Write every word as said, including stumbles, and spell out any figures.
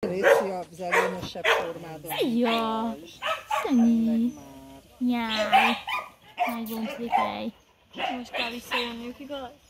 Léci a zelőnösebb formádon. Szia! Szönyi! Nyáj! Nagy gomblikej! Most kell visszajönniük, igaz?